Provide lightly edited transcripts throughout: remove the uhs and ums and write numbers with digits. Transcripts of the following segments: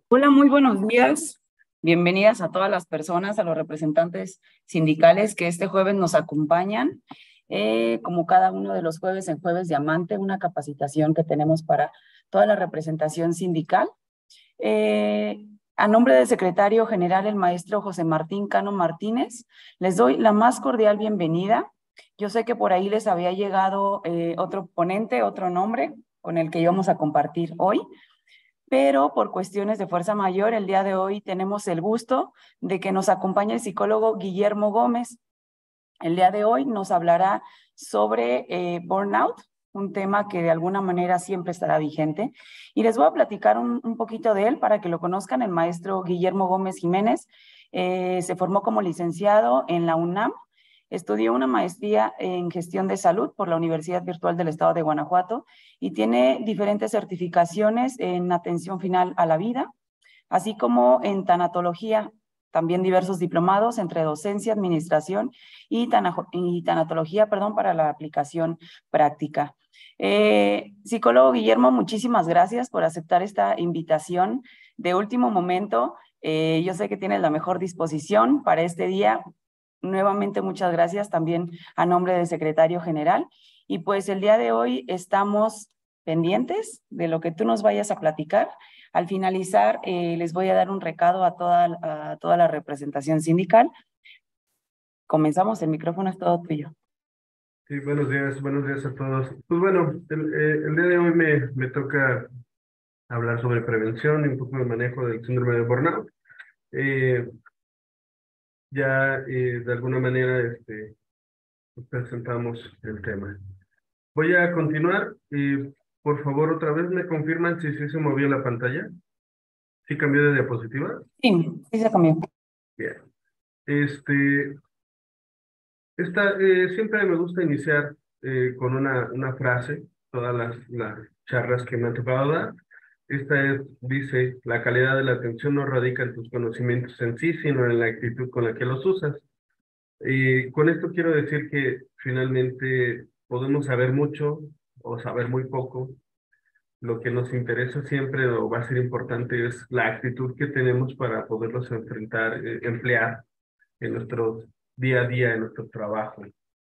Hola, muy buenos días. Bienvenidas a todas las personas, a los representantes sindicales que este jueves nos acompañan. Como cada uno de los jueves en Jueves Diamante, una capacitación que tenemos para toda la representación sindical. Eh, a nombre del secretario general, el maestro José Martín Cano Martínez, les doy la más cordial bienvenida. Yo sé que por ahí les había llegado otro ponente, otro nombre con el que íbamos a compartir hoy, pero por cuestiones de fuerza mayor, el día de hoy tenemos el gusto de que nos acompañe el psicólogo Guillermo Gómez. El día de hoy nos hablará sobre burnout, un tema que de alguna manera siempre estará vigente. Y les voy a platicar un poquito de él para que lo conozcan. El maestro Guillermo Gómez Jiménez se formó como licenciado en la UNAM. Estudió una maestría en gestión de salud por la Universidad Virtual del Estado de Guanajuato y tiene diferentes certificaciones en atención final a la vida, así como en tanatología, también diversos diplomados entre docencia, administración y tanatología, perdón, para la aplicación práctica. Psicólogo Guillermo, muchísimas gracias por aceptar esta invitación de último momento. Yo sé que tienes la mejor disposición para este día. Nuevamente, muchas gracias también a nombre del secretario general. Y pues el día de hoy estamos pendientes de lo que tú nos vayas a platicar. Al finalizar, les voy a dar un recado a toda la representación sindical. Comenzamos, el micrófono es todo tuyo. Sí, buenos días a todos. Pues bueno, el día de hoy me toca hablar sobre prevención y un poco de manejo del síndrome de burnout. Eh, de alguna manera pues presentamos el tema. Voy a continuar y por favor otra vez me confirman si sí se movió la pantalla, si cambió de diapositiva. Sí, sí se cambió. Bien. Este, siempre me gusta iniciar con una frase, todas las charlas que me han tocado dar. Dice, la calidad de la atención no radica en tus conocimientos en sí, sino en la actitud con la que los usas. Y con esto quiero decir que finalmente podemos saber mucho o saber muy poco. Lo que nos interesa siempre o va a ser importante es la actitud que tenemos para poderlos enfrentar, emplear en nuestro día a día, en nuestro trabajo.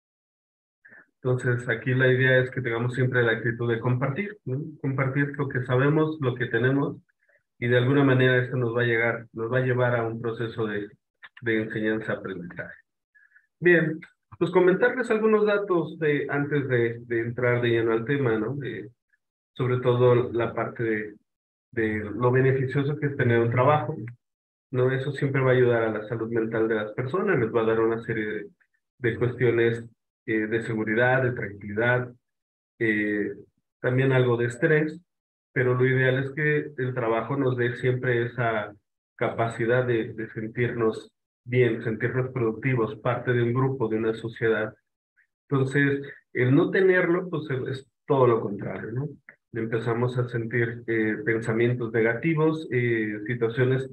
Entonces, aquí la idea es que tengamos siempre la actitud de compartir, ¿no? Compartir lo que sabemos, lo que tenemos, y de alguna manera esto nos va a llevar a un proceso de enseñanza-aprendizaje. Bien, pues comentarles algunos datos antes de entrar de lleno al tema, ¿no? Sobre todo la parte de lo beneficioso que es tener un trabajo, ¿no? Eso siempre va a ayudar a la salud mental de las personas, les va a dar una serie de cuestiones de seguridad, de tranquilidad, eh, también algo de estrés, pero lo ideal es que el trabajo nos dé siempre esa capacidad de sentirnos bien, sentirnos productivos, parte de un grupo, de una sociedad. Entonces, el no tenerlo, pues es todo lo contrario, ¿no? Empezamos a sentir pensamientos negativos, situaciones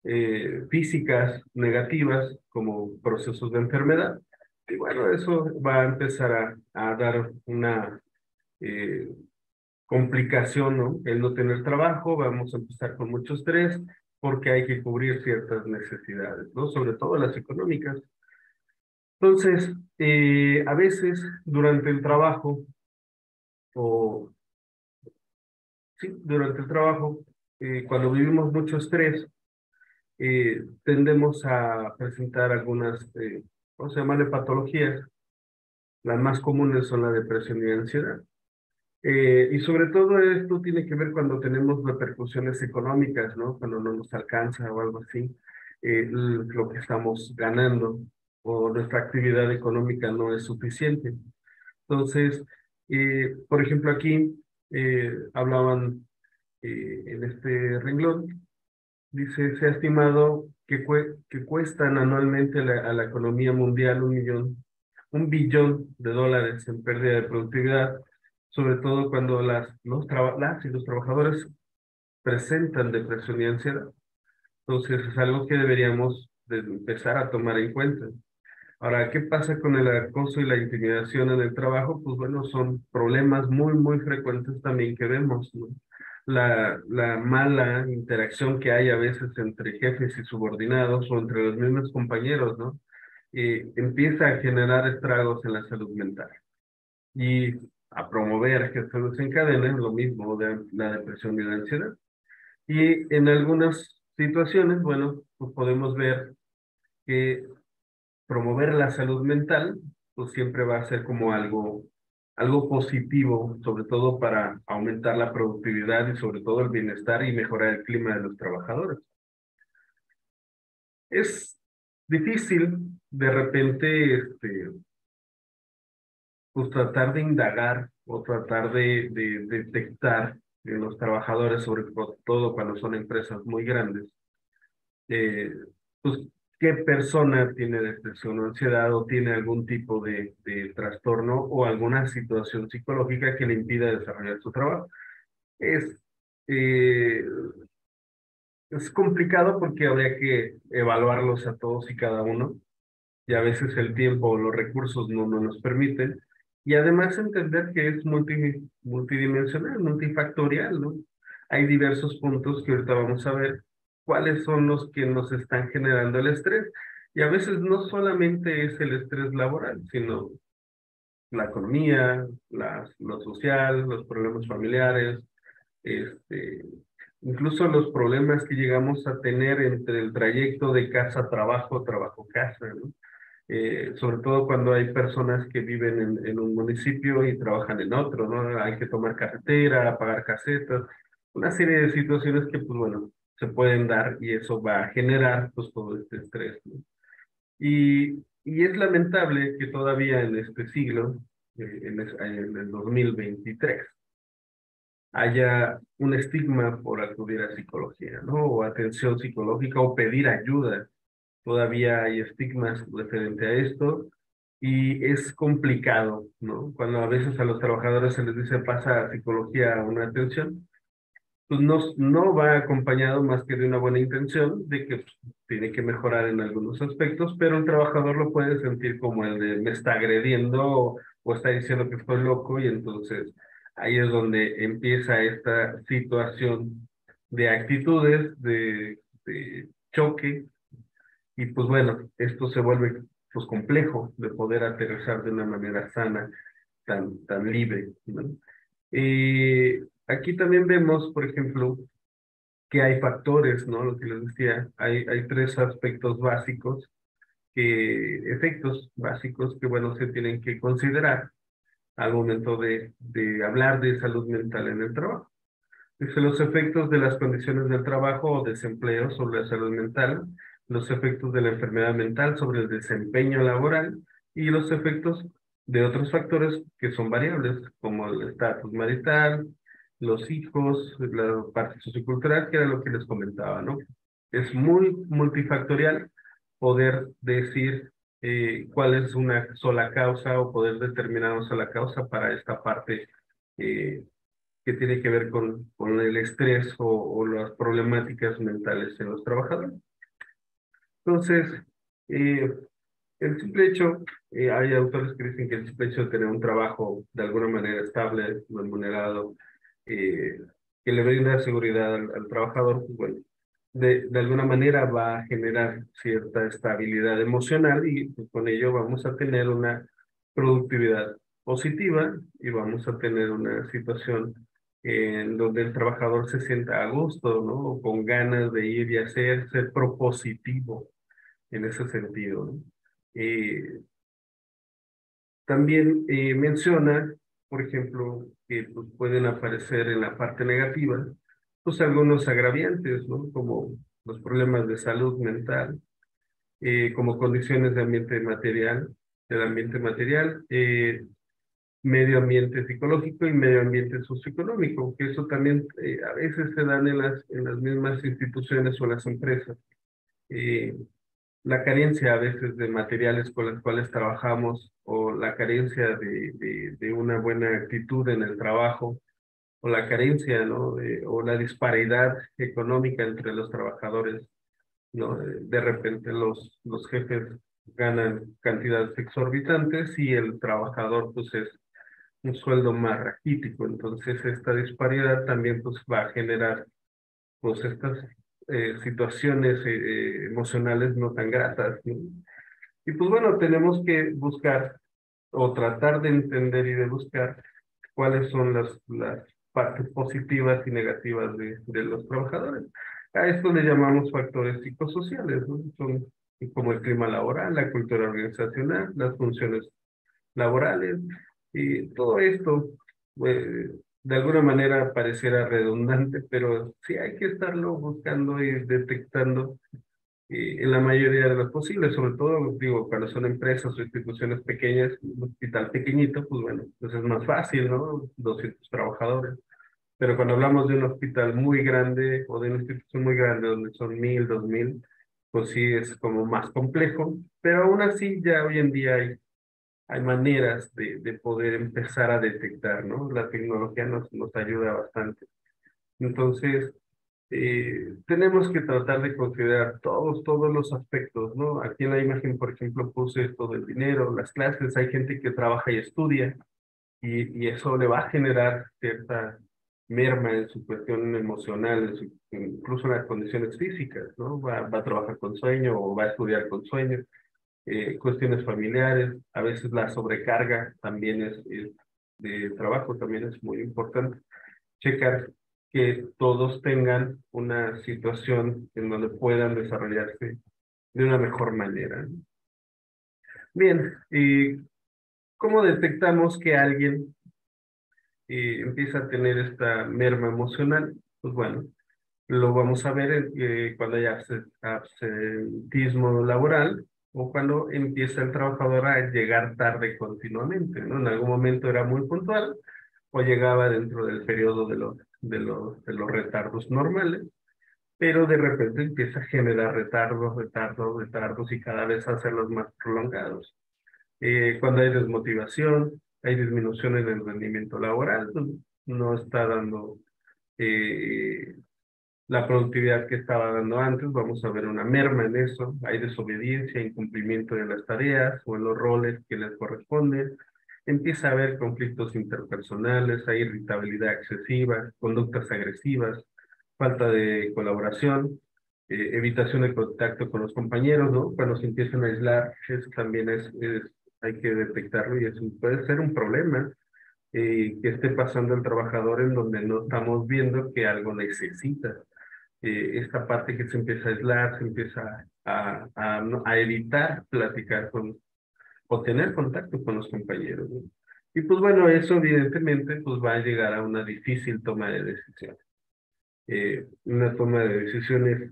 físicas negativas como procesos de enfermedad. Y bueno, eso va a empezar a dar una eh, complicación, ¿no? El no tener trabajo, vamos a empezar con mucho estrés porque hay que cubrir ciertas necesidades, ¿no? Sobre todo las económicas. Entonces, a veces durante el trabajo, o sí, durante el trabajo, cuando vivimos mucho estrés, tendemos a presentar algunas, ¿cómo se llaman? Patologías. Las más comunes son la depresión y la ansiedad. Y sobre todo esto tiene que ver cuando tenemos repercusiones económicas, ¿no? Cuando no nos alcanza o algo así, lo que estamos ganando o nuestra actividad económica no es suficiente. Entonces, por ejemplo, aquí hablaban en este renglón, dice, se ha estimado que cuestan anualmente a la economía mundial un billón de dólares en pérdida de productividad, sobre todo cuando las y los trabajadores presentan depresión y ansiedad. Entonces es algo que deberíamos de empezar a tomar en cuenta. Ahora, ¿qué pasa con el acoso y la intimidación en el trabajo? Pues bueno, son problemas muy frecuentes también que vemos, ¿no? la mala interacción que hay a veces entre jefes y subordinados o entre los mismos compañeros, ¿no? Empieza a generar estragos en la salud mental y a promover que se desencadene lo mismo de la depresión y la ansiedad. Y en algunas situaciones, bueno, pues podemos ver que promover la salud mental, pues siempre va a ser como algo positivo, sobre todo para aumentar la productividad y sobre todo el bienestar y mejorar el clima de los trabajadores. Es difícil de repente, pues tratar de indagar o tratar de detectar en los trabajadores, sobre todo cuando son empresas muy grandes, eh, pues qué persona tiene depresión o ansiedad o tiene algún tipo de trastorno o alguna situación psicológica que le impida desarrollar su trabajo. Es, eh, es complicado porque habría que evaluarlos a todos y cada uno y a veces el tiempo o los recursos no nos permiten. Y además entender que es multidimensional, multifactorial, ¿no? Hay diversos puntos que ahorita vamos a ver cuáles son los que nos están generando el estrés. Y a veces no solamente es el estrés laboral, sino la economía, lo social, los problemas familiares, este, incluso los problemas que llegamos a tener entre el trayecto de casa a trabajo, trabajo-casa, ¿no? Sobre todo cuando hay personas que viven en un municipio y trabajan en otro, ¿no? Hay que tomar carretera, pagar casetas, una serie de situaciones que, pues bueno, se pueden dar y eso va a generar, pues, todo este estrés, ¿no? Y es lamentable que todavía en este siglo, en el 2023, haya un estigma por acudir a psicología, ¿no? O atención psicológica o pedir ayuda. Todavía hay estigmas referente a esto y es complicado, ¿no? Cuando a veces a los trabajadores se les dice pasa a psicología a una atención, pues no va acompañado más que de una buena intención de que pues, tiene que mejorar en algunos aspectos, pero el trabajador lo puede sentir como el de me está agrediendo o está diciendo que estoy loco y entonces ahí es donde empieza esta situación de actitudes, de choque y pues bueno, esto se vuelve pues complejo de poder aterrizar de una manera sana, tan libre, ¿no? Aquí también vemos, por ejemplo, que hay factores, ¿no? Lo que les decía, hay tres aspectos básicos, efectos básicos que, bueno, se tienen que considerar al momento de hablar de salud mental en el trabajo. Dice, los efectos de las condiciones del trabajo o desempleo sobre la salud mental, los efectos de la enfermedad mental sobre el desempeño laboral y los efectos de otros factores que son variables, como el estatus marital, los hijos, la parte sociocultural, que era lo que les comentaba, ¿no? Es muy multifactorial poder decir cuál es una sola causa o poder determinar una sola causa para esta parte eh, que tiene que ver con el estrés o las problemáticas mentales en los trabajadores. Entonces, eh, el simple hecho, hay autores que dicen que el simple hecho de tener un trabajo de alguna manera estable, remunerado, eh, que le brinda seguridad al trabajador, pues bueno, de alguna manera va a generar cierta estabilidad emocional y pues, con ello vamos a tener una productividad positiva y vamos a tener una situación en donde el trabajador se sienta a gusto, ¿no? O con ganas de ir y hacer, ser propositivo en ese sentido, ¿no? Eh, También menciona, por ejemplo, que pues, pueden aparecer en la parte negativa, pues algunos agraviantes, ¿no? Como los problemas de salud mental, como condiciones de ambiente material, del ambiente material, medio ambiente psicológico y medio ambiente socioeconómico, que eso también a veces se dan en las mismas instituciones o las empresas. Eh, la carencia a veces de materiales con los cuales trabajamos o la carencia de una buena actitud en el trabajo o la carencia, ¿no? O la disparidad económica entre los trabajadores, ¿no? De repente los jefes ganan cantidades exorbitantes y el trabajador pues es un sueldo más raquítico. Entonces, esta disparidad también pues, va a generar pues, estas situaciones emocionales no tan gratas, ¿no? Y pues bueno, tenemos que buscar o tratar de entender y de buscar cuáles son las partes positivas y negativas de los trabajadores. A esto le llamamos factores psicosociales, ¿no? Son como el clima laboral, la cultura organizacional, las funciones laborales, y todo esto, de alguna manera pareciera redundante, pero sí hay que estarlo buscando y detectando en la mayoría de los posibles, sobre todo, digo, cuando son empresas o instituciones pequeñas, un hospital pequeñito, pues bueno, pues es más fácil, ¿no? 200 trabajadores. Pero cuando hablamos de un hospital muy grande o de una institución muy grande donde son 1000, 2000, pues sí es como más complejo, pero aún así ya hoy en día hay maneras de poder empezar a detectar, ¿no? La tecnología nos ayuda bastante. Entonces, tenemos que tratar de considerar todos los aspectos, ¿no? Aquí en la imagen, por ejemplo, puse esto del dinero, las clases, hay gente que trabaja y estudia y eso le va a generar cierta merma en su cuestión emocional, incluso en las condiciones físicas, ¿no? Va a trabajar con sueño o va a estudiar con sueño, cuestiones familiares, a veces la sobrecarga también es de trabajo, también es muy importante checar que todos tengan una situación en donde puedan desarrollarse de una mejor manera, ¿no? Bien, ¿y cómo detectamos que alguien empieza a tener esta merma emocional? Pues bueno, lo vamos a ver cuando hay absentismo laboral o cuando empieza el trabajador a llegar tarde continuamente, ¿no? En algún momento era muy puntual o llegaba dentro del periodo de los retardos normales, pero de repente empieza a generar retardos y cada vez hacerlos más prolongados. Cuando hay desmotivación, hay disminución en el rendimiento laboral, pues, no está dando eh, la productividad que estaba dando antes, vamos a ver una merma en eso, hay desobediencia, incumplimiento de las tareas o en los roles que les corresponden, empieza a haber conflictos interpersonales, hay irritabilidad excesiva, conductas agresivas, falta de colaboración, evitación de contacto con los compañeros, ¿no? Cuando se empiezan a aislar, eso también hay que detectarlo y eso puede ser un problema que esté pasando el trabajador en donde no estamos viendo que algo necesita. Esta parte que se empieza a aislar, se empieza a evitar platicar o tener contacto con los compañeros, ¿no? Y pues bueno, eso evidentemente pues va a llegar a una difícil toma de decisiones. Una toma de decisiones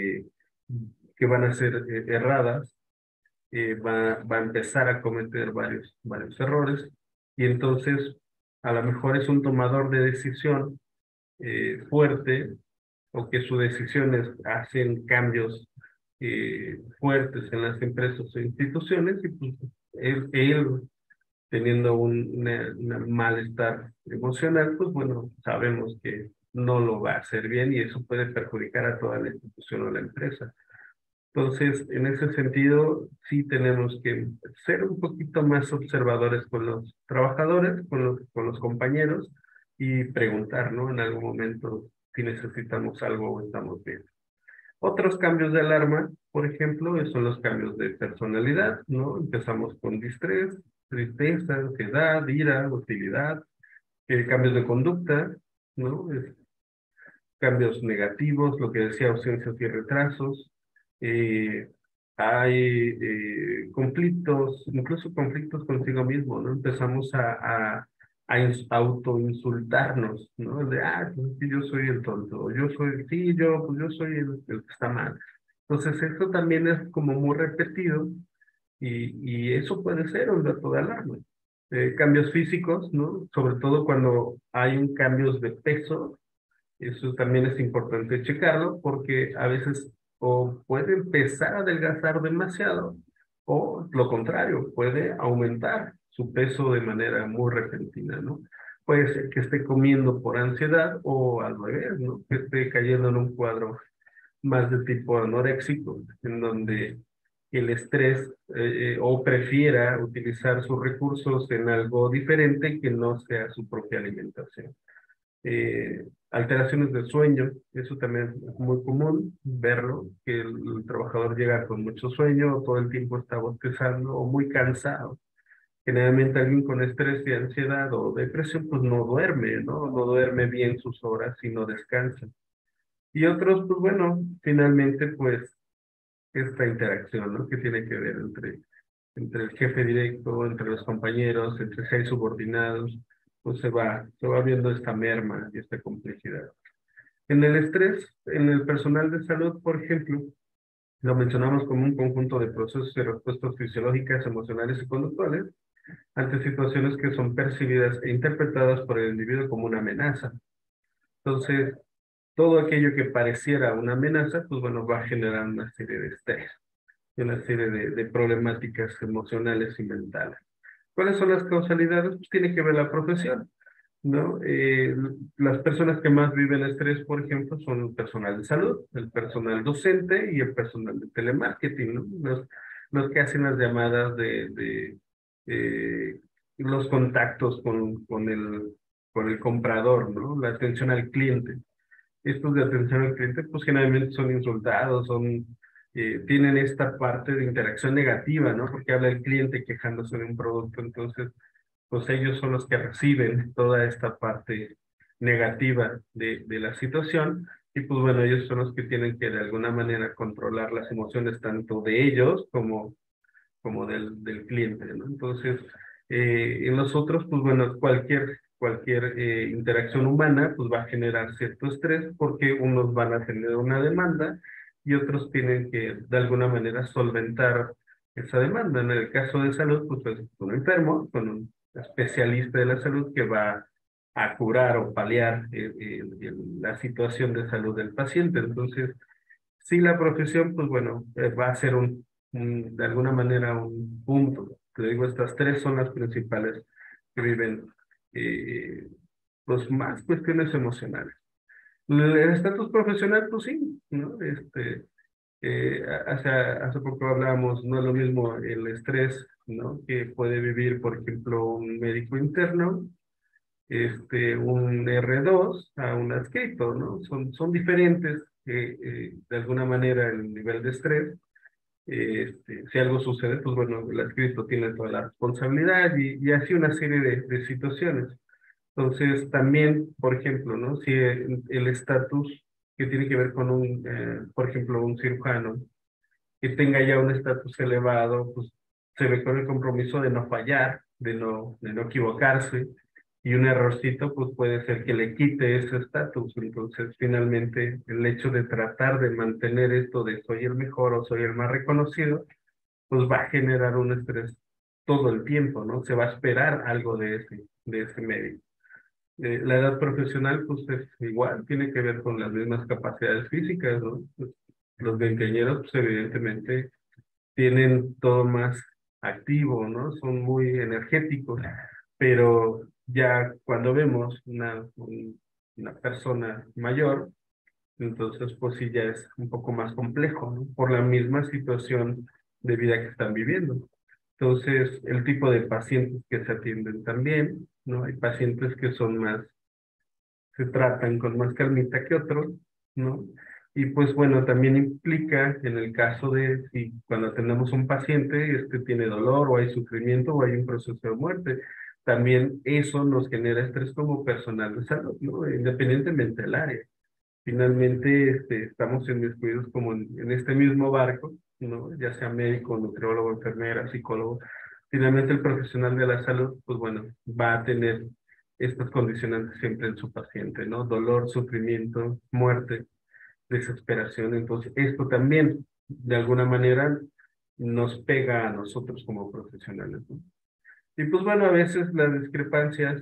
que van a ser erradas, va a empezar a cometer varios errores y entonces a lo mejor es un tomador de decisión fuerte o que sus decisiones hacen cambios fuertes en las empresas o instituciones y pues él teniendo una malestar emocional, pues bueno, sabemos que no lo va a hacer bien y eso puede perjudicar a toda la institución o la empresa. Entonces, en ese sentido, sí tenemos que ser un poquito más observadores con los trabajadores, con los compañeros y preguntar, ¿no? En algún momento si necesitamos algo o estamos bien. Otros cambios de alarma, por ejemplo, son los cambios de personalidad, ¿no? Empezamos con distrés, tristeza, ansiedad, ira, hostilidad, cambios de conducta, ¿no? Cambios negativos, lo que decía, ausencias y retrasos. eh, Hay conflictos, incluso conflictos consigo mismo, ¿no? Empezamos a autoinsultarnos, ¿no? De, pues sí, yo soy el tonto, o yo soy, sí, pues yo soy el que está mal. Entonces, esto también es como muy repetido y eso puede ser un dato de alarma. Cambios físicos, ¿no? Sobre todo cuando hay un cambios de peso, eso también es importante checarlo porque a veces o puede empezar a adelgazar demasiado o lo contrario, puede aumentar su peso de manera muy repentina, ¿no? Puede ser que esté comiendo por ansiedad o al revés, ¿no? Que esté cayendo en un cuadro más de tipo anoréxico, en donde el estrés o prefiera utilizar sus recursos en algo diferente que no sea su propia alimentación. Alteraciones del sueño, eso también es muy común verlo, que el trabajador llega con mucho sueño, todo el tiempo está bostezando o muy cansado. Generalmente alguien con estrés y ansiedad o depresión pues no duerme, ¿no? No duerme bien sus horas y no descansa. Y otros, pues bueno, finalmente pues esta interacción, ¿no? Que tiene que ver entre el jefe directo, entre los compañeros, entre si hay subordinados, pues se va viendo esta merma y esta complejidad. En el estrés, en el personal de salud, por ejemplo, lo mencionamos como un conjunto de procesos y respuestas fisiológicas, emocionales y conductuales ante situaciones que son percibidas e interpretadas por el individuo como una amenaza. Entonces, todo aquello que pareciera una amenaza, pues bueno, va a generar una serie de estrés y una serie de problemáticas emocionales y mentales. ¿Cuáles son las causalidades? Pues tiene que ver la profesión, ¿no? Las personas que más viven estrés, por ejemplo, son el personal de salud, el personal docente y el personal de telemarketing, ¿no? Los que hacen las llamadas eh, los contactos con el comprador, ¿no? La atención al cliente. Estos de atención al cliente, pues generalmente son insultados, tienen esta parte de interacción negativa, ¿no? Porque habla el cliente quejándose de un producto, entonces pues ellos son los que reciben toda esta parte negativa de la situación y pues bueno, ellos son los que tienen que de alguna manera controlar las emociones tanto de ellos como del cliente, ¿no? Entonces, en nosotros, pues bueno, cualquier interacción humana pues va a generar cierto estrés porque unos van a tener una demanda y otros tienen que de alguna manera solventar esa demanda. En el caso de salud, pues es un enfermo con un especialista de la salud que va a curar o paliar la situación de salud del paciente. Entonces, sí, la profesión, pues bueno, va a ser de alguna manera un punto. Te digo, estas tres son las principales que viven, eh, pues más cuestiones emocionales. El estatus profesional, pues sí, ¿no? Hace poco hablábamos, no es lo mismo el estrés, ¿no? Que puede vivir, por ejemplo, un médico interno, un R2 a un adscrito, ¿no? Son diferentes, de alguna manera, el nivel de estrés. Si algo sucede, pues bueno, el adscrito tiene toda la responsabilidad y así una serie de situaciones. Entonces, también, por ejemplo, ¿no? Si el estatus que tiene que ver con por ejemplo, un cirujano que tenga ya un estatus elevado, pues se ve con el compromiso de no fallar, de no equivocarse, y un errorcito pues puede ser que le quite ese estatus. Entonces, finalmente, el hecho de tratar de mantener esto de soy el mejor o soy el más reconocido, pues va a generar un estrés todo el tiempo, ¿no? Se va a esperar algo de ese medio. La edad profesional, pues es igual, tiene que ver con las mismas capacidades físicas, ¿no? Pues, los veinteañeros, pues evidentemente tienen todo más activo, ¿no? Son muy energéticos, pero ya cuando vemos una persona mayor, entonces pues sí ya es un poco más complejo, ¿no? Por la misma situación de vida que están viviendo. Entonces, el tipo de pacientes que se atienden también, ¿no? Hay pacientes que se tratan con más calmita que otros, ¿no? Y pues bueno, también implica en el caso de si cuando tenemos un paciente, tiene dolor o hay sufrimiento o hay un proceso de muerte, también eso nos genera estrés como personal de salud, ¿no? Independientemente del área. Finalmente, estamos inmiscuidos como en este mismo barco, ¿no? Ya sea médico, nutriólogo, enfermera, psicólogo. Finalmente, el profesional de la salud, pues bueno, va a tener estas condicionantes siempre en su paciente, ¿no? Dolor, sufrimiento, muerte, desesperación. Entonces, esto también, de alguna manera, nos pega a nosotros como profesionales, ¿no? Y pues bueno, a veces las discrepancias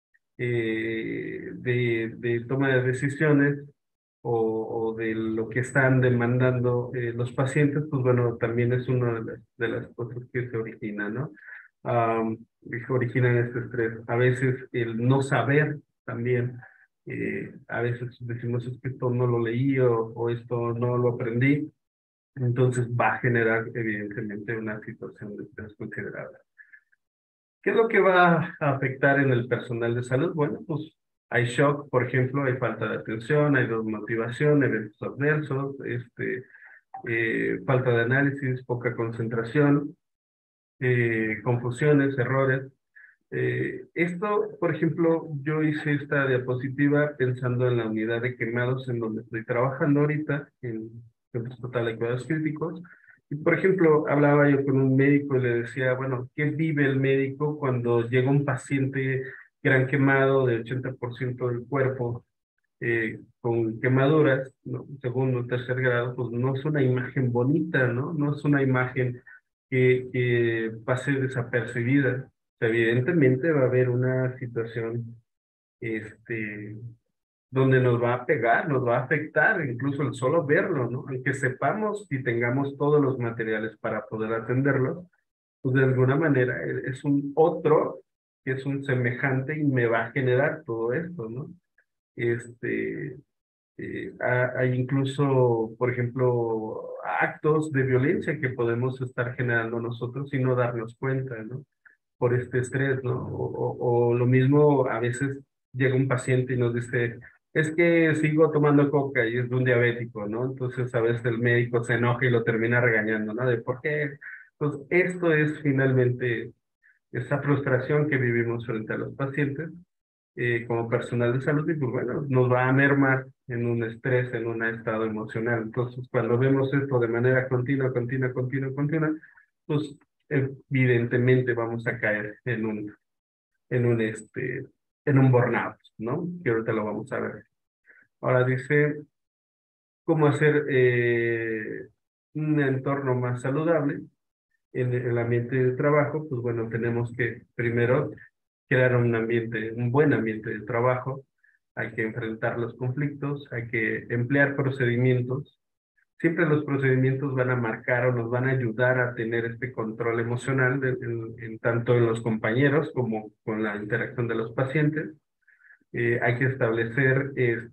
de toma de decisiones o de lo que están demandando los pacientes, pues bueno, también es una de las cosas que se origina, ¿no? Que originan este estrés. A veces el no saber también, a veces decimos es que esto no lo leí o esto no lo aprendí, Entonces va a generar evidentemente una situación de estrés considerable. ¿Qué es lo que va a afectar en el personal de salud? Bueno, pues hay shock, por ejemplo, hay falta de atención, hay desmotivación, eventos adversos, falta de análisis, poca concentración, confusiones, errores. Esto, por ejemplo, yo hice esta diapositiva pensando en la unidad de quemados en donde estoy trabajando ahorita, en el Hospital de Cuidados Críticos. Y, por ejemplo, hablaba yo con un médico y le decía, bueno, ¿qué vive el médico cuando llega un paciente gran quemado de 80% del cuerpo, con quemaduras, ¿no? Segundo, tercer grado? Pues no es una imagen bonita, ¿no? No es una imagen que pase desapercibida. O sea, evidentemente va a haber una situación este, donde nos va a pegar, nos va a afectar, incluso el solo verlo, ¿no? Aunque sepamos y tengamos todos los materiales para poder atenderlo, pues de alguna manera es un otro que es un semejante y me va a generar todo esto, ¿no? Este, hay incluso, por ejemplo, actos de violencia que podemos estar generando nosotros y no darnos cuenta, ¿no? Por este estrés, ¿no? O lo mismo, a veces llega un paciente y nos dice, es que sigo tomando coca y es de un diabético, ¿no? Entonces a veces el médico se enoja y lo termina regañando, ¿no? De por qué. Pues esto es finalmente esa frustración que vivimos frente a los pacientes, como personal de salud, y pues bueno, nos va a mermar en un estrés, en un estado emocional. Entonces, cuando vemos esto de manera continua, continua, continua, continua, pues evidentemente vamos a caer en un, en un burnout, ¿no? Que ahorita lo vamos a ver. Ahora dice, ¿cómo hacer un entorno más saludable en el ambiente de trabajo? Pues bueno, tenemos que primero crear un ambiente, un buen ambiente de trabajo. Hay que enfrentar los conflictos, hay que emplear procedimientos. Siempre los procedimientos van a marcar o nos van a ayudar a tener este control emocional tanto en los compañeros como con la interacción de los pacientes. Hay que establecer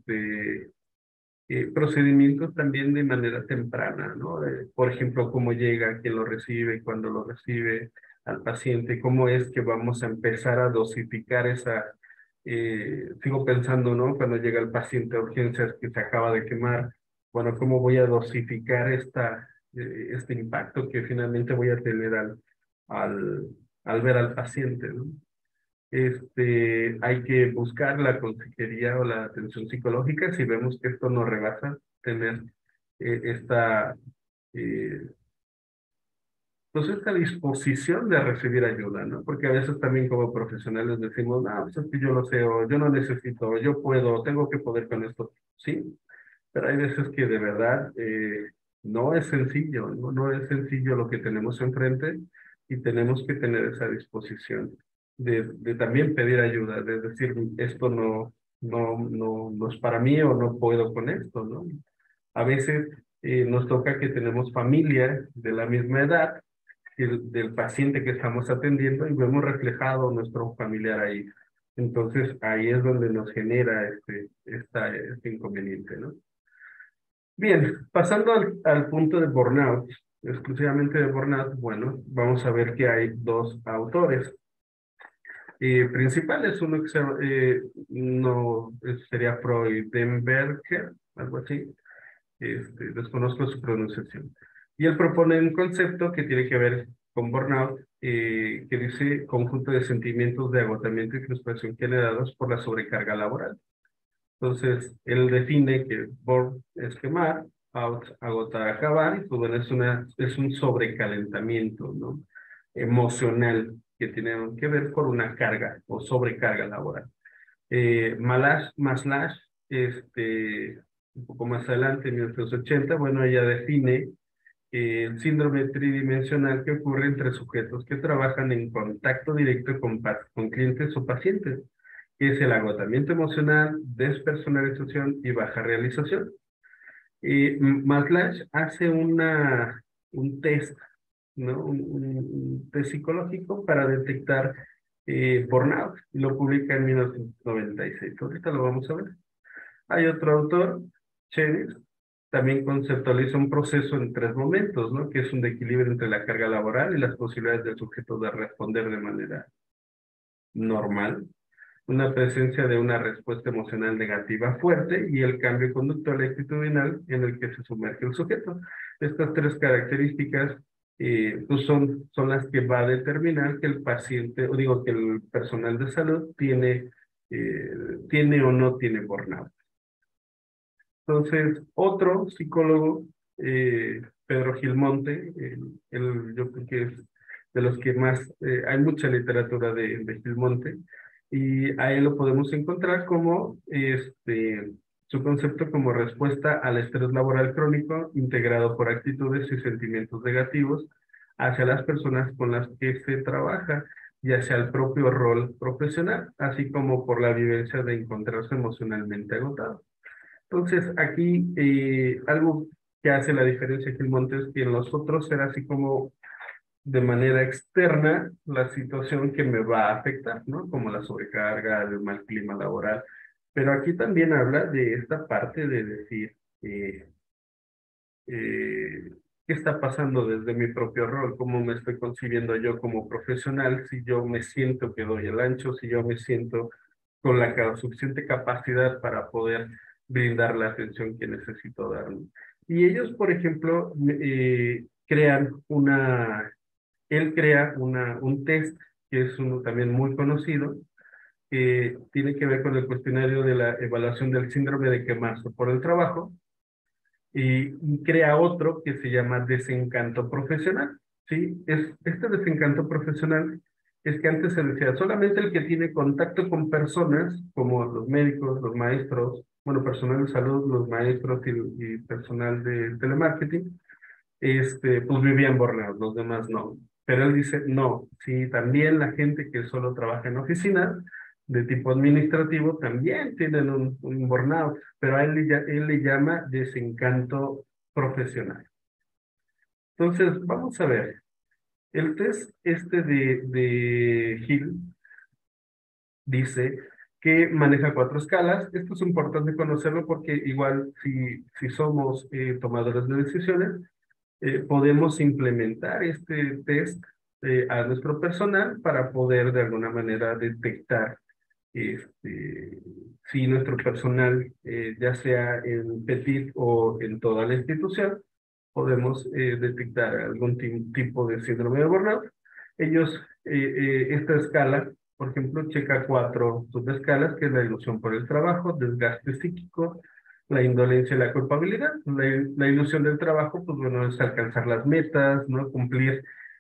procedimientos también de manera temprana, ¿no? Por ejemplo, cómo llega, quién lo recibe, cuándo lo recibe al paciente, cómo es que vamos a empezar a dosificar esa, sigo pensando, ¿no? Cuando llega el paciente a urgencias que se acaba de quemar, bueno, cómo voy a dosificar este impacto que finalmente voy a tener al, al ver al paciente, ¿no? Hay que buscar la consejería o la atención psicológica si vemos que esto nos rebasa, tener esta, eh, pues esta disposición de recibir ayuda, ¿no? Porque a veces también como profesionales decimos, no, pues es que yo lo sé, o yo no necesito, o yo puedo, tengo que poder con esto. Sí, pero hay veces que de verdad no es sencillo, ¿no? No es sencillo lo que tenemos enfrente y tenemos que tener esa disposición de también pedir ayuda, de decir, esto no es para mí o no puedo con esto, ¿no? A veces nos toca que tenemos familia de la misma edad del paciente que estamos atendiendo y vemos reflejado nuestro familiar ahí. Entonces ahí es donde nos genera este inconveniente, ¿no? Bien, pasando al punto de burnout, exclusivamente de burnout, bueno, vamos a ver que hay dos autores principales. Uno que no, sería Freudenberger, algo así, desconozco su pronunciación. Y él propone un concepto que tiene que ver con burnout, que dice conjunto de sentimientos de agotamiento y frustración generados por la sobrecarga laboral. Entonces, él define que burn es quemar, out, agotar, acabar, y pues bueno, es un sobrecalentamiento, ¿no? Emocional que tiene que ver con una carga o sobrecarga laboral. Maslach, un poco más adelante, en 1980, bueno, ella define el síndrome tridimensional que ocurre entre sujetos que trabajan en contacto directo con clientes o pacientes, que es el agotamiento emocional, despersonalización y baja realización. Maslach hace un test, ¿no? Un test psicológico para detectar burnout, y lo publica en 1996. Ahorita lo vamos a ver. Hay otro autor, Chenis, también conceptualiza un proceso en 3 momentos, ¿no? Que es un equilibrio entre la carga laboral y las posibilidades del sujeto de responder de manera normal, una presencia de una respuesta emocional negativa fuerte y el cambio conductual y actitudinal en el que se sumerge el sujeto. Estas 3 características pues son las que va a determinar que el paciente, o digo, que el personal de salud tiene o no tiene burnout. Entonces, otro psicólogo, Pedro Gilmonte, yo creo que es de los que más, hay mucha literatura de Gilmonte, y a él lo podemos encontrar como su concepto como respuesta al estrés laboral crónico integrado por actitudes y sentimientos negativos hacia las personas con las que se trabaja y hacia el propio rol profesional, así como por la vivencia de encontrarse emocionalmente agotado. Entonces, aquí algo que hace la diferencia aquí en Montes y en los otros será así como de manera externa la situación que me va a afectar, ¿no? Como la sobrecarga, el mal clima laboral. Pero aquí también habla de esta parte de decir, eh, ¿qué está pasando desde mi propio rol? ¿Cómo me estoy concibiendo yo como profesional? Si yo me siento que doy el ancho, si yo me siento con la suficiente capacidad para poder brindar la atención que necesito dar, ¿no? Y ellos, por ejemplo, él crea un test que es uno también muy conocido, que tiene que ver con el cuestionario de la evaluación del síndrome de quemarse por el trabajo, y crea otro que se llama desencanto profesional, ¿sí? Este desencanto profesional es que antes se decía, solamente el que tiene contacto con personas, como los médicos, los maestros, bueno, personal de salud, los maestros y personal de telemarketing, pues vivían burnout, los demás no. Pero él dice, no, sí, también la gente que solo trabaja en oficina, de tipo administrativo, también tienen un burnout, pero a él le llama desencanto profesional. Entonces, vamos a ver, el test de Hill dice que maneja 4 escalas. Esto es importante conocerlo porque igual si somos tomadores de decisiones, podemos implementar este test a nuestro personal para poder de alguna manera detectar si nuestro personal, ya sea en Petit o en toda la institución, podemos detectar algún tipo de síndrome de burnout. Ellos, esta escala, por ejemplo, checa 4 subescalas, que es la ilusión por el trabajo, desgaste psíquico, la indolencia y la culpabilidad. La ilusión del trabajo, pues bueno, es alcanzar las metas, ¿no? Cumplir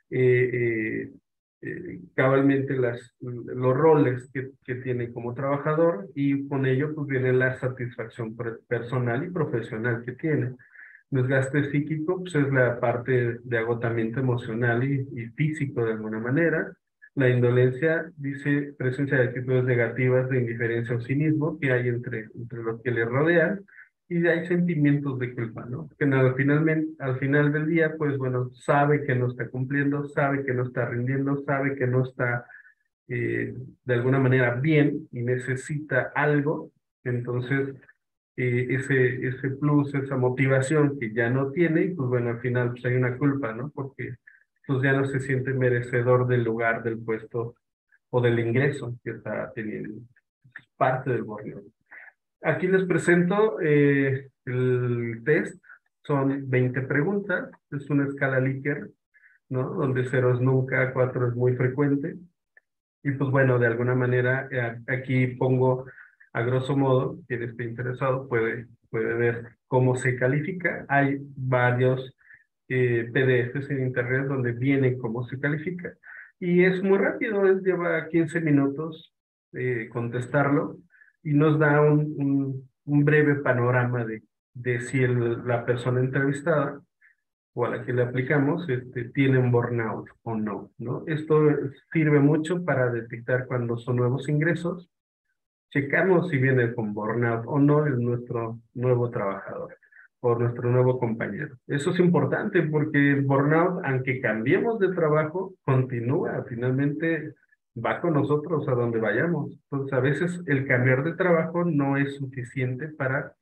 cabalmente los roles que tiene como trabajador, y con ello pues viene la satisfacción personal y profesional que tiene. Desgaste psíquico pues es la parte de agotamiento emocional y físico de alguna manera. La indolencia dice presencia de actitudes negativas de indiferencia o cinismo que hay entre los que le rodean, y hay sentimientos de culpa, ¿no? Que al final del día, pues bueno, sabe que no está cumpliendo, sabe que no está rindiendo, sabe que no está de alguna manera bien y necesita algo. Entonces, ese plus, esa motivación que ya no tiene, y pues bueno, al final pues hay una culpa, ¿no? Porque pues ya no se siente merecedor del lugar, del puesto o del ingreso que está teniendo. Es parte del burnout. Aquí les presento el test. Son 20 preguntas. Es una escala Likert, ¿no? Donde 0 es nunca, 4 es muy frecuente. Y pues bueno, de alguna manera, aquí pongo a grosso modo, quien esté interesado puede ver cómo se califica. Hay varios PDFs en internet donde viene cómo se califica. Y es muy rápido, lleva 15 minutos contestarlo, y nos da un breve panorama de si la persona entrevistada o a la que le aplicamos tiene un burnout o no, ¿no? Esto sirve mucho para detectar cuando son nuevos ingresos. Checamos si viene con burnout o no es nuestro nuevo trabajador o nuestro nuevo compañero. Eso es importante porque el burnout, aunque cambiemos de trabajo, continúa, finalmente va con nosotros a donde vayamos. Entonces, a veces el cambiar de trabajo no es suficiente para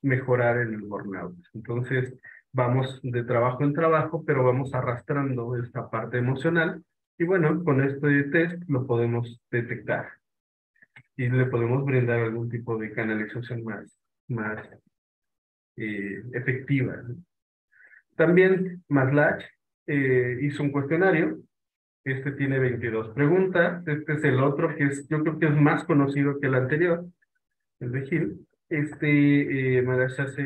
mejorar en el burnout. Entonces, vamos de trabajo en trabajo, pero vamos arrastrando esta parte emocional. Y bueno, con este test lo podemos detectar y le podemos brindar algún tipo de canalización más efectiva, ¿no? También Maslach hizo un cuestionario. Este tiene 22 preguntas. Este es el otro que es, yo creo que es más conocido que el anterior, el de Gil. Maslach hace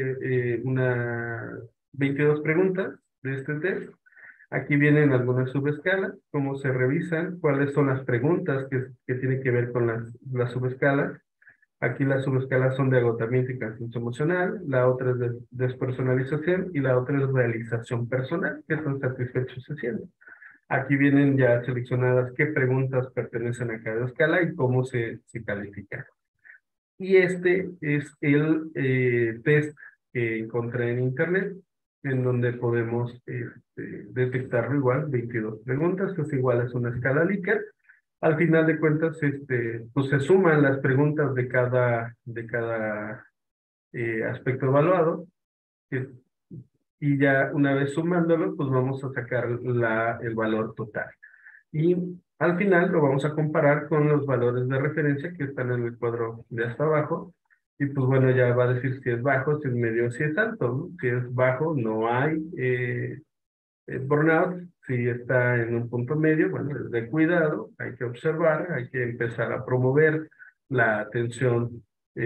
22 preguntas de este test. Aquí vienen algunas subescalas, cómo se revisan, cuáles son las preguntas que tienen que ver con las subescalas. Aquí las subescalas son de agotamiento y cansancio emocional, la otra es de despersonalización y la otra es realización personal, que tan satisfechos se sienten. Aquí vienen ya seleccionadas qué preguntas pertenecen a cada escala y cómo se califica. Y este es el test que encontré en internet, en donde podemos detectarlo igual, 22 preguntas, que es igual a una escala Likert. Al final de cuentas, pues se suman las preguntas de cada aspecto evaluado, que- y ya una vez sumándolo, pues vamos a sacar el valor total. Y al final lo vamos a comparar con los valores de referencia que están en el cuadro de hasta abajo. Y pues bueno, ya va a decir si es bajo, si es medio, si es alto, ¿no? Si es bajo, no hay burnout. Si está en un punto medio, bueno, es de cuidado, hay que observar, hay que empezar a promover la atención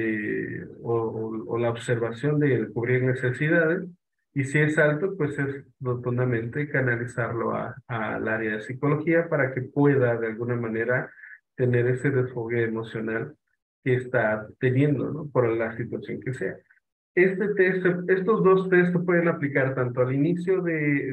o la observación de cubrir necesidades. Y si es alto, pues es rotundamente canalizarlo al área de psicología para que pueda de alguna manera tener ese desfogue emocional que está teniendo, ¿no? Por la situación que sea. Estos dos test se pueden aplicar tanto al inicio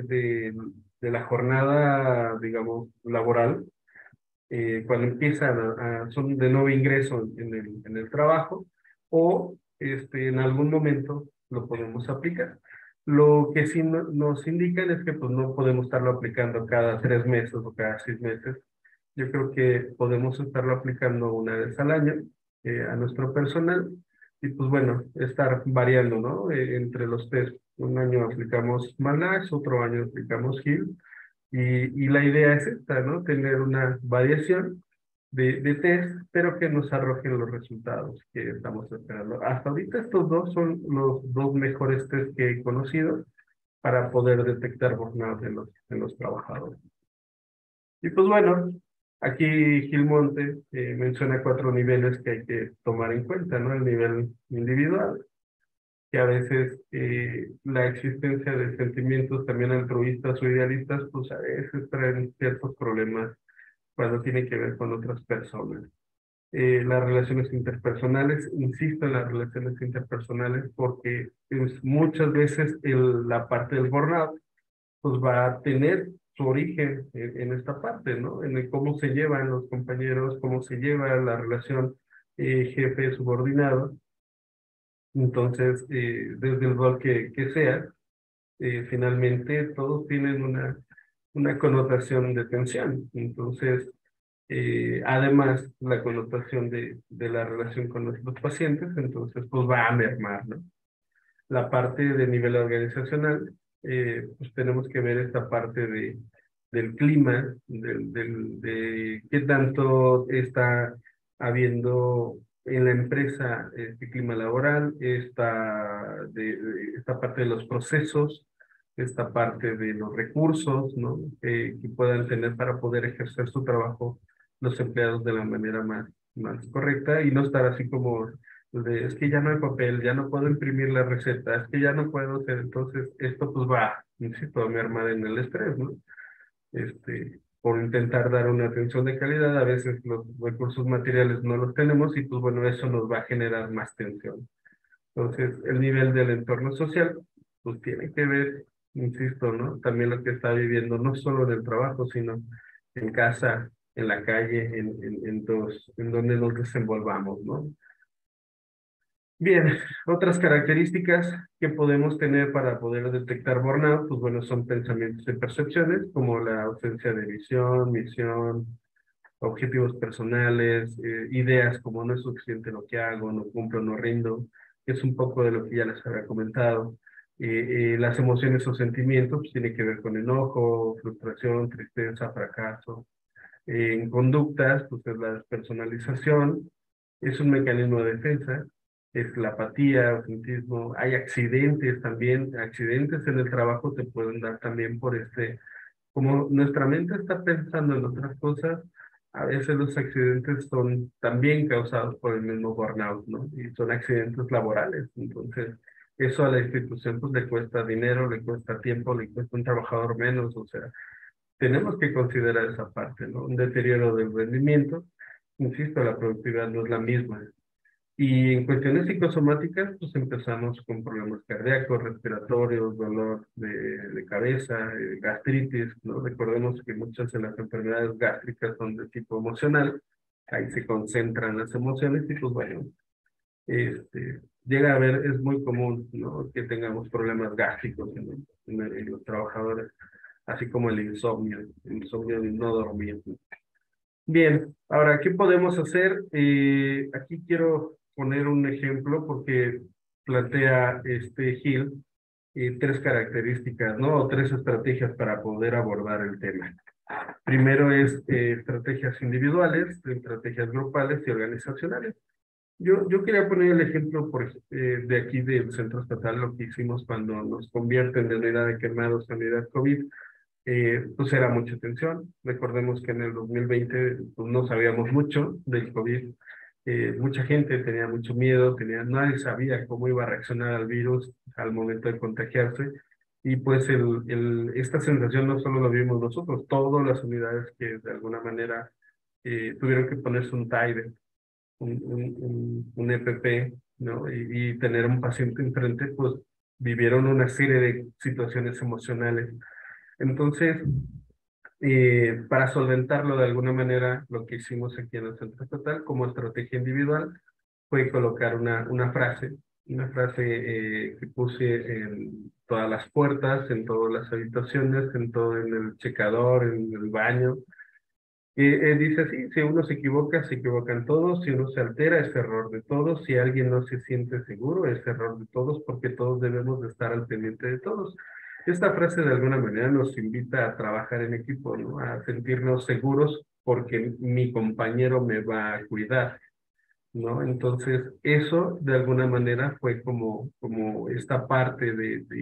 de la jornada, digamos, laboral, cuando empiezan son de nuevo ingreso en el trabajo, o en algún momento lo podemos aplicar. Lo que sí nos indican es que pues, no podemos estarlo aplicando cada 3 meses o cada 6 meses. Yo creo que podemos estarlo aplicando una vez al año a nuestro personal y pues bueno, estar variando, ¿no? Entre los test. Un año aplicamos Malax, otro año aplicamos Hill y la idea es esta, ¿no? Tener una variación de test, pero que nos arrojen los resultados que estamos esperando. Hasta ahorita estos dos son los dos mejores test que he conocido para poder detectar burnout en los trabajadores. Y pues bueno, aquí Gilmonte menciona 4 niveles que hay que tomar en cuenta, ¿no? El nivel individual, que a veces la existencia de sentimientos también altruistas o idealistas, pues a veces traen ciertos problemas cuando tiene que ver con otras personas. Las relaciones interpersonales, insisto en las relaciones interpersonales porque muchas veces la parte del burnout pues va a tener su origen en esta parte, ¿no? En el cómo se llevan los compañeros, cómo se lleva la relación jefe-subordinado. Entonces, desde el rol que sea, finalmente todos tienen una connotación de tensión. Entonces, además, la connotación de la relación con nuestros pacientes, entonces, pues va a mermar, ¿no? La parte de nivel organizacional, pues tenemos que ver esta parte del clima, de qué tanto está habiendo en la empresa este clima laboral, esta parte de los procesos, esta parte de los recursos, ¿no? Que puedan tener para poder ejercer su trabajo los empleados de la manera más correcta y no estar así como es que ya no hay papel, ya no puedo imprimir la receta, es que ya no puedo hacer, entonces esto pues va, insisto, a mermar en el estrés, ¿no? Por intentar dar una atención de calidad, a veces los recursos materiales no los tenemos y pues bueno, eso nos va a generar más tensión. Entonces, el nivel del entorno social, pues tiene que ver, insisto, ¿no? También lo que está viviendo, no solo en el trabajo, sino en casa, en la calle, en donde nos desenvolvamos, ¿no? Bien, otras características que podemos tener para poder detectar burnout, pues bueno, son pensamientos y percepciones, como la ausencia de visión, misión, objetivos personales, ideas como no es suficiente lo que hago, no cumplo, no rindo, que es un poco de lo que ya les había comentado. Las emociones o sentimientos pues, tiene que ver con enojo, frustración, tristeza, fracaso. En conductas, pues es la despersonalización, es un mecanismo de defensa, es la apatía, ausentismo. Hay accidentes también, accidentes en el trabajo te pueden dar también por como nuestra mente está pensando en otras cosas, a veces los accidentes son también causados por el mismo burnout, ¿no? Y son accidentes laborales. Entonces, eso a la institución pues le cuesta dinero, le cuesta tiempo, le cuesta un trabajador menos. O sea, tenemos que considerar esa parte, ¿no? Un deterioro del rendimiento. Insisto, la productividad no es la misma. Y en cuestiones psicosomáticas, pues empezamos con problemas cardíacos, respiratorios, dolor de cabeza, gastritis, ¿no? Recordemos que muchas de las enfermedades gástricas son de tipo emocional, ahí se concentran las emociones y pues bueno, llega a haber, es muy común, ¿no? Que tengamos problemas gástricos en los trabajadores, así como el insomnio de no dormir. Bien, ahora, ¿qué podemos hacer? Aquí quiero poner un ejemplo porque plantea Gil tres características, ¿no? O tres estrategias para poder abordar el tema. Primero es estrategias individuales, estrategias grupales y organizacionales. Yo quería poner el ejemplo de aquí del Centro Estatal, lo que hicimos cuando nos convierten de unidad de quemados a unidad COVID. Pues era mucha tensión. Recordemos que en el 2020 pues, no sabíamos mucho del COVID. Mucha gente tenía mucho miedo, nadie sabía cómo iba a reaccionar al virus al momento de contagiarse. Y pues esta sensación no solo lo vimos nosotros, todas las unidades que de alguna manera tuvieron que ponerse un TAIDE, un EPP, ¿no? Y tener un paciente enfrente, pues vivieron una serie de situaciones emocionales. Entonces, para solventarlo de alguna manera, lo que hicimos aquí en el Centro Estatal como estrategia individual fue colocar una frase que puse en todas las puertas, en todas las habitaciones, en el checador, en el baño. Dice así, si uno se equivoca, se equivocan todos, si uno se altera, es error de todos, si alguien no se siente seguro, es error de todos, porque todos debemos de estar al pendiente de todos. Esta frase de alguna manera nos invita a trabajar en equipo, ¿no? A sentirnos seguros porque mi compañero me va a cuidar, ¿no? Entonces, eso de alguna manera fue como esta parte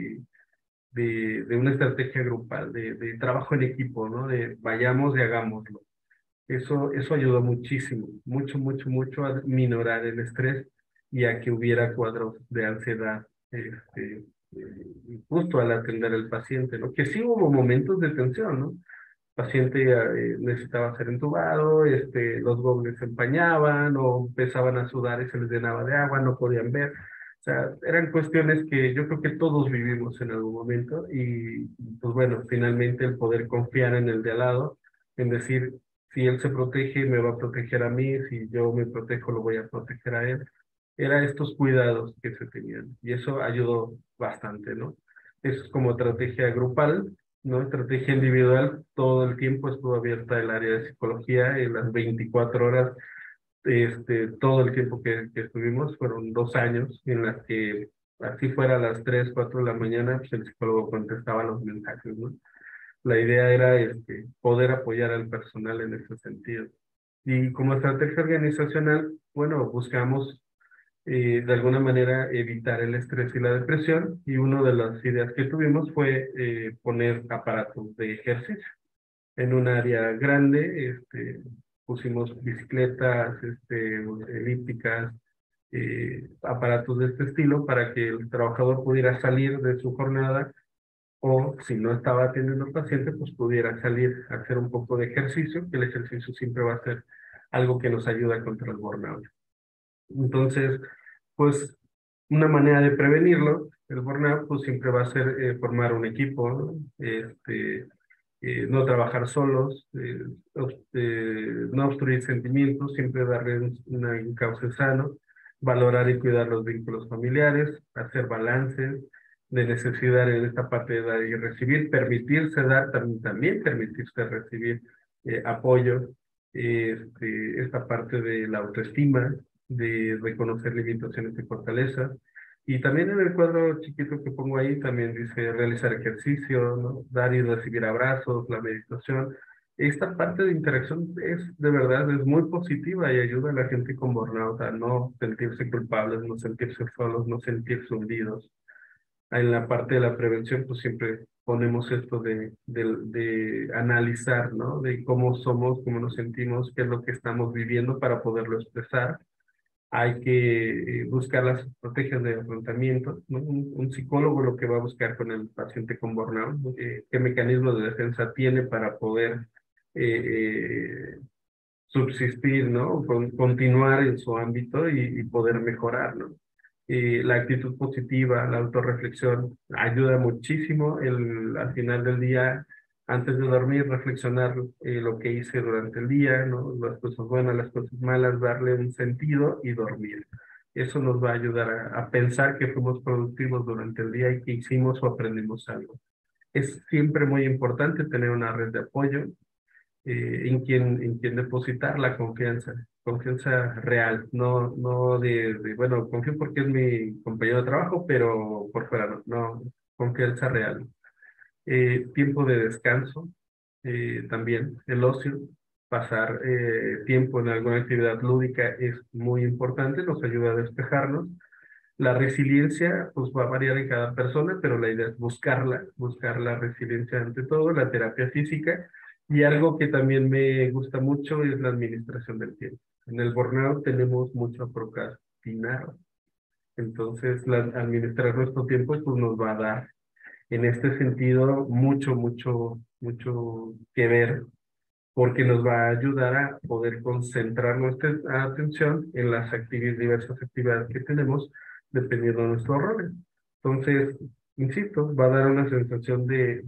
de una estrategia grupal, de trabajo en equipo, ¿no? De vayamos y hagámoslo. Eso ayudó muchísimo, mucho, mucho, mucho a minorar el estrés y a que hubiera cuadros de ansiedad, justo al atender al paciente, ¿no? Que sí hubo momentos de tensión, ¿no? El paciente necesitaba ser entubado, los gobles se empañaban o empezaban a sudar y se les llenaba de agua, no podían ver. O sea, eran cuestiones que yo creo que todos vivimos en algún momento y pues bueno, finalmente el poder confiar en el de al lado, en decir, si él se protege, me va a proteger a mí, si yo me protejo, lo voy a proteger a él. Eran estos cuidados que se tenían y eso ayudó bastante, ¿no? Eso es como estrategia grupal, ¿no? Estrategia individual, todo el tiempo estuvo abierta el área de psicología en las 24 horas, todo el tiempo que estuvimos, fueron 2 años en las que así fuera a las 3, 4 de la mañana, pues el psicólogo contestaba los mensajes, ¿no? La idea era poder apoyar al personal en ese sentido. Y como estrategia organizacional, bueno, buscamos de alguna manera evitar el estrés y la depresión y una de las ideas que tuvimos fue poner aparatos de ejercicio en un área grande. Pusimos bicicletas, elípticas, aparatos de este estilo para que el trabajador pudiera salir de su jornada o si no estaba atendiendo al paciente, pues pudiera salir a hacer un poco de ejercicio, que el ejercicio siempre va a ser algo que nos ayuda contra el burnout. Entonces, pues una manera de prevenirlo, el burnout, pues siempre va a ser formar un equipo, ¿no? No trabajar solos, no obstruir sentimientos, siempre darle un cauce sano, valorar y cuidar los vínculos familiares, hacer balances de necesidad en esta parte de dar y recibir, permitirse dar, también permitirse recibir apoyo, esta parte de la autoestima, de reconocer limitaciones y fortalezas, Y también en el cuadro chiquito que pongo ahí, también dice realizar ejercicio, ¿no? Dar y recibir abrazos, la meditación. Esta parte de interacción es, de verdad, es muy positiva y ayuda a la gente con burnout a no sentirse culpables, no sentirse solos, no sentirse hundidos. En la parte de la prevención, pues siempre ponemos esto de analizar, ¿no? De cómo somos, cómo nos sentimos, qué es lo que estamos viviendo para poderlo expresar. Hay que buscar las estrategias de afrontamiento, ¿no? Un psicólogo lo que va a buscar con el paciente con burnout, ¿no? Qué mecanismo de defensa tiene para poder eh, subsistir, ¿no? Continuar en su ámbito y poder mejorar, ¿no? La actitud positiva, la autorreflexión ayuda muchísimo al final del día, antes de dormir, reflexionar lo que hice durante el día, ¿no? Las cosas buenas, las cosas malas, darle un sentido y dormir. Eso nos va a ayudar a pensar que fuimos productivos durante el día y que hicimos o aprendimos algo. Es siempre muy importante tener una red de apoyo, en quien depositar la confianza, confianza real, no bueno, confío porque es mi compañero de trabajo, pero por fuera no, confianza real. Tiempo de descanso, también el ocio, pasar tiempo en alguna actividad lúdica es muy importante, nos ayuda a despejarnos. La resiliencia pues va a variar en cada persona, pero la idea es buscarla, buscar la resiliencia ante todo, la terapia física y algo que también me gusta mucho es la administración del tiempo. En el burnout tenemos mucho a procrastinar, entonces administrar nuestro tiempo pues nos va a dar en este sentido mucho que ver porque nos va a ayudar a poder concentrar nuestra atención en las diversas actividades que tenemos dependiendo de nuestros roles. Entonces, insisto, va a dar una sensación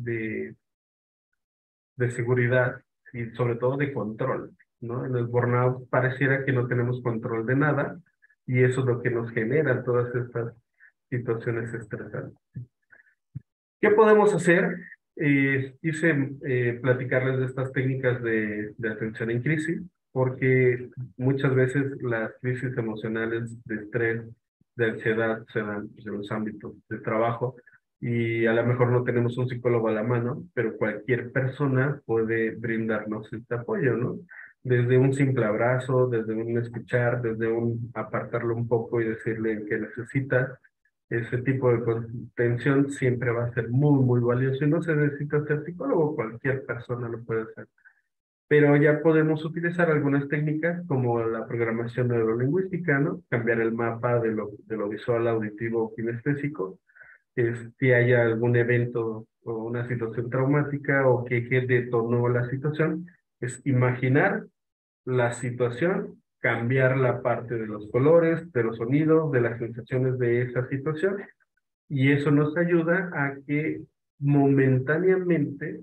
de seguridad y sobre todo de control, ¿no? En el burnout pareciera que no tenemos control de nada y eso es lo que nos genera todas estas situaciones estresantes. ¿Qué podemos hacer? Quise platicarles de estas técnicas de atención en crisis, porque muchas veces las crisis emocionales de estrés, de ansiedad, se dan pues, en los ámbitos de trabajo y a lo mejor no tenemos un psicólogo a la mano, pero cualquier persona puede brindarnos este apoyo, ¿no? Desde un simple abrazo, desde un escuchar, desde un apartarlo un poco y decirle que necesita ese tipo de contención siempre va a ser muy valioso y no se necesita ser psicólogo, cualquier persona lo puede hacer. Pero ya podemos utilizar algunas técnicas como la programación neurolingüística, ¿no? Cambiar el mapa de lo visual, auditivo o kinestésico. Si hay algún evento o una situación traumática o que detonó la situación, es imaginar la situación, cambiar la parte de los colores, de los sonidos, de las sensaciones de esa situación y eso nos ayuda a que momentáneamente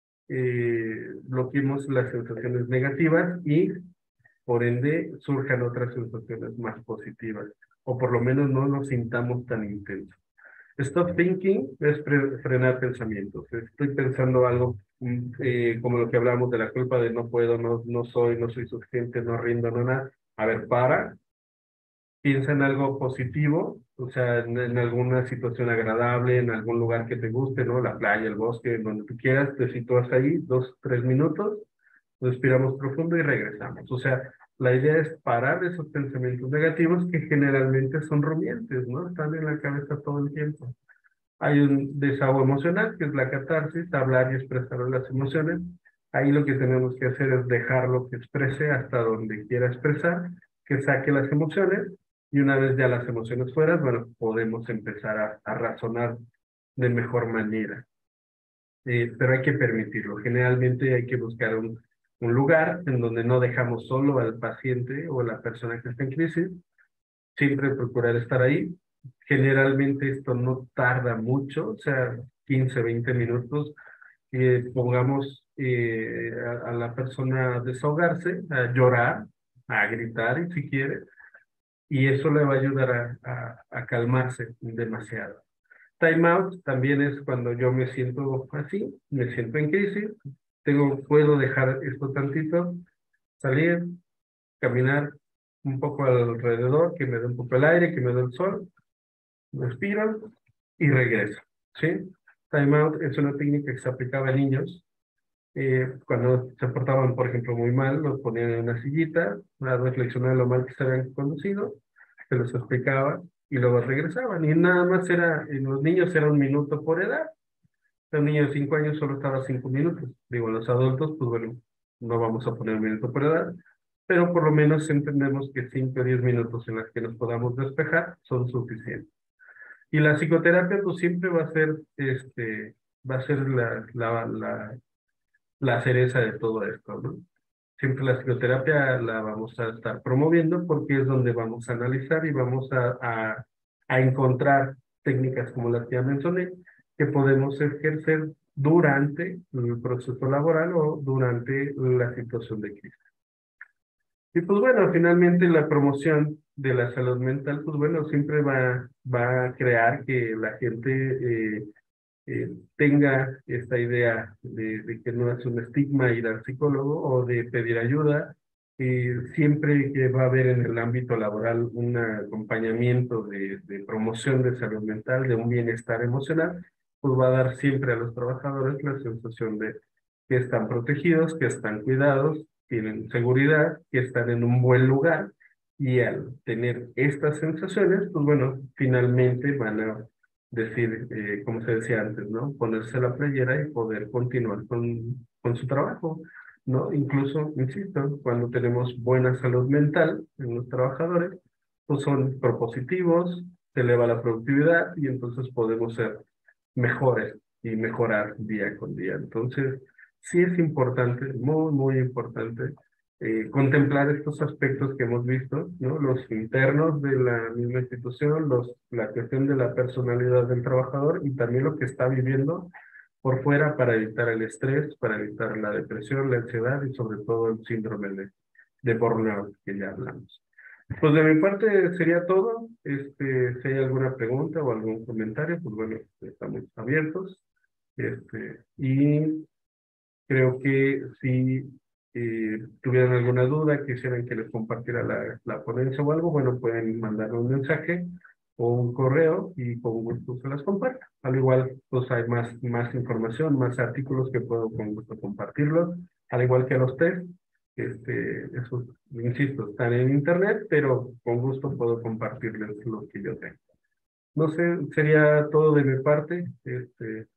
bloqueemos las sensaciones negativas y por ende surjan otras sensaciones más positivas, o por lo menos no nos sintamos tan intensos. Stop thinking es frenar pensamientos. Estoy pensando algo como lo que hablamos de la culpa de no puedo, no soy suficiente, no rindo, no nada. A ver, piensa en algo positivo, o sea, en alguna situación agradable, en algún lugar que te guste, ¿no? La playa, el bosque, donde tú quieras, te sitúas ahí, 2, 3 minutos, respiramos profundo y regresamos. O sea, la idea es parar esos pensamientos negativos que generalmente son rumiantes, ¿no? Están en la cabeza todo el tiempo. Hay un desahogo emocional, que es la catarsis, hablar y expresar las emociones. Ahí lo que tenemos que hacer es dejarlo que exprese hasta donde quiera expresar, que saque las emociones, y una vez ya las emociones fueras, bueno, podemos empezar a razonar de mejor manera. Pero hay que permitirlo. Generalmente hay que buscar un lugar en donde no dejamos solo al paciente o a la persona que está en crisis, siempre procurar estar ahí. Generalmente esto no tarda mucho, o sea, 15, 20 minutos, pongamos a la persona a desahogarse, a llorar, a gritar y si quiere, y eso le va a ayudar a calmarse demasiado. Time out también es cuando yo me siento así, me siento en crisis, puedo dejar esto tantito, salir, caminar un poco alrededor, que me dé un poco el aire, que me dé el sol, respiran y regresan, ¿sí? Time out es una técnica que se aplicaba a niños cuando se portaban, por ejemplo, muy mal, los ponían en una sillita a reflexionar lo mal que se habían conducido, se los explicaba y luego regresaban. Y nada más era, en los niños era 1 minuto por edad. Un niño de 5 años solo estaba 5 minutos. Digo, los adultos, pues bueno, no vamos a poner 1 minuto por edad, pero por lo menos entendemos que 5 o 10 minutos en las que nos podamos despejar son suficientes. Y la psicoterapia, pues siempre va a ser, va a ser la cereza de todo esto, ¿no? Siempre la psicoterapia la vamos a estar promoviendo porque es donde vamos a analizar y vamos a encontrar técnicas como las que ya mencioné que podemos ejercer durante el proceso laboral o durante la situación de crisis. Y pues bueno, finalmente la promoción de la salud mental, pues bueno, siempre va a crear que la gente tenga esta idea de que no es un estigma ir al psicólogo o de pedir ayuda. Siempre que va a haber en el ámbito laboral un acompañamiento de promoción de salud mental, de un bienestar emocional, pues va a dar siempre a los trabajadores la sensación de que están protegidos, que están cuidados, tienen seguridad, que están en un buen lugar. Y al tener estas sensaciones, pues bueno, finalmente van a decir, como se decía antes, ¿no? Ponerse la playera y poder continuar con su trabajo, ¿no? Incluso, insisto, cuando tenemos buena salud mental en los trabajadores, pues son propositivos, se eleva la productividad y entonces podemos ser mejores y mejorar día con día. Entonces, sí es importante, muy, muy importante, contemplar estos aspectos que hemos visto, ¿no? Los internos de la misma institución, la cuestión de la personalidad del trabajador y también lo que está viviendo por fuera para evitar el estrés, para evitar la depresión, la ansiedad y sobre todo el síndrome de burnout que ya hablamos. Pues de mi parte sería todo. Si hay alguna pregunta o algún comentario, pues bueno, estamos abiertos. Y creo que si tuvieran alguna duda, quisieran que les compartiera la ponencia o algo, bueno, pueden mandarme un mensaje o un correo y con gusto se las comparto. Al igual, pues hay más información, más artículos que puedo con gusto compartirlos, al igual que los test. Esos, insisto, están en internet, pero con gusto puedo compartirles lo que yo tengo. No sé, sería todo de mi parte.